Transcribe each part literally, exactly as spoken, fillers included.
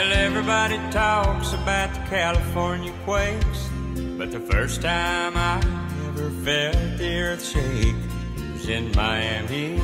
Well, everybody talks about the California quakes, but the first time I ever felt the earth shake was in Miami.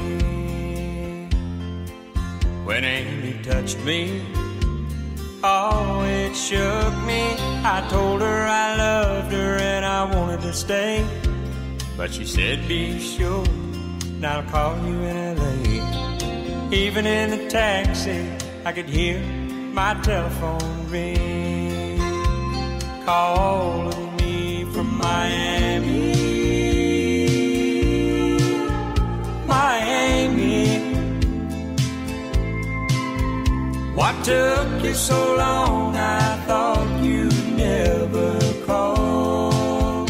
When Amy touched me, oh, it shook me. I told her I loved her and I wanted to stay, but she said, be sure, and I'll call you in L A. Even in the taxi, I could hear my telephone ring, calling me from Miami. Miami, what took you so long? I thought you'd never call.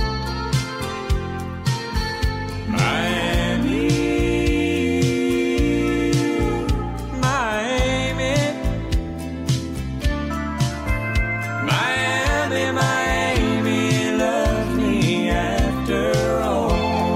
Miami, Miami, Miami, Miami loved me after all.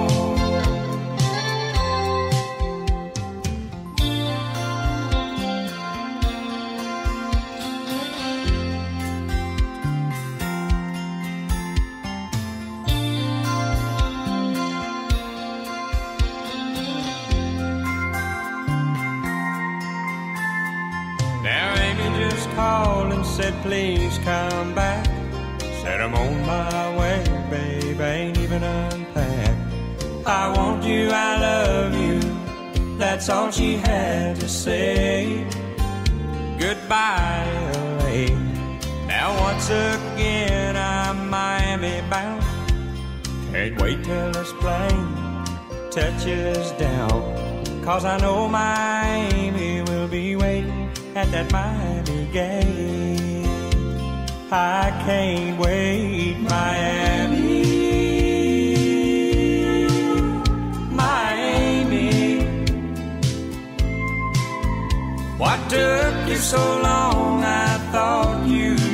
Now Amy just called and said, please come back. Said I'm on my way, babe, I ain't even unpacked. I want you, I love you, that's all she had to say. Goodbye, L A. Now once again I'm Miami bound. Can't wait till this plane touches down, 'cause I know my Amy will be waiting at that Miami gate. I can't wait, Miami, Miami. What took you so long? I thought you